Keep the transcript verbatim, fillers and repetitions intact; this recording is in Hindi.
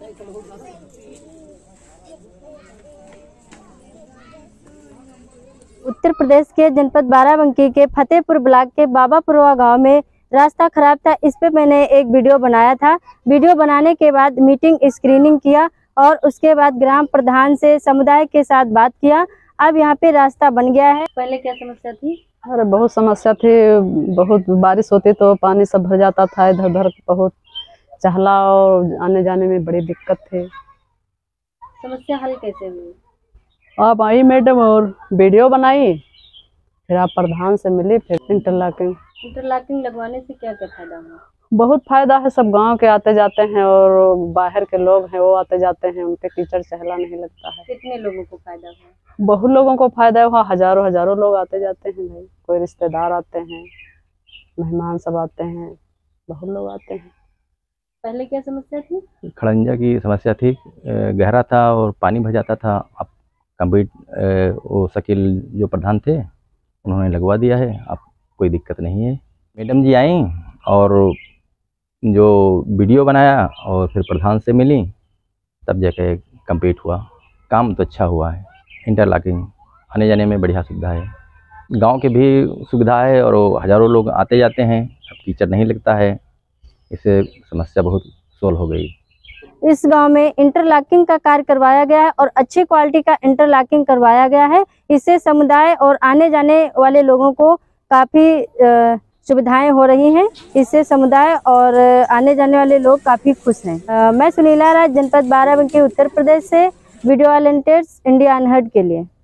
उत्तर प्रदेश के जनपद बाराबंकी के फतेहपुर ब्लॉक के बाबापुरवा गांव में रास्ता खराब था। इस पे मैंने एक वीडियो बनाया था। वीडियो बनाने के बाद मीटिंग स्क्रीनिंग किया और उसके बाद ग्राम प्रधान से समुदाय के साथ बात किया। अब यहाँ पे रास्ता बन गया है। पहले क्या समस्या थी? अरे बहुत समस्या थी। बहुत बारिश होती तो पानी सब भर जाता था इधर उधर, बहुत चहला और आने जाने में बड़ी दिक्कत थी। समस्या हल कैसे हुई? आप आई मैडम और वीडियो बनाई, फिर आप प्रधान से मिली, फिर इंटरलॉकिंग इंटरलॉकिंग लगवाने से क्या क्या फायदा हुआ? बहुत फायदा है। सब गांव के आते जाते हैं और बाहर के लोग हैं वो आते जाते हैं, उनके कीचड़ चहला नहीं लगता है। कितने लोगों को फायदा हुआ? बहुत लोगों को फायदा हुआ। हजारों हजारों लोग आते जाते हैं भाई। कोई रिश्तेदार आते हैं, मेहमान सब आते हैं, बहुत लोग आते हैं। पहले क्या समस्या थी? खड़ंजा की समस्या थी, गहरा था और पानी भर जाता था। अब कंप्लीट वो शकील जो प्रधान थे उन्होंने लगवा दिया है, अब कोई दिक्कत नहीं है। मैडम जी आई और जो वीडियो बनाया और फिर प्रधान से मिली, तब जाके कंप्लीट हुआ। काम तो अच्छा हुआ है। इंटरलॉकिंग आने जाने में बढ़िया सुविधा है, गांव के भी सुविधा है और हज़ारों लोग आते जाते हैं। अब कीचड़ नहीं लगता है, इससे समस्या बहुत सोल्व हो गई। इस गांव में इंटरलॉकिंग का कार्य करवाया गया है और अच्छी क्वालिटी का इंटरलॉकिंग करवाया गया है। इससे समुदाय और आने जाने वाले लोगों को काफ़ी सुविधाएं हो रही हैं। इससे समुदाय और आने जाने वाले लोग काफ़ी खुश हैं। आ, मैं सुनीला राज, जनपद बाराबंकी, उत्तर प्रदेश से वीडियो वॉलंटियर्स इंडिया अनहर्ड के लिए।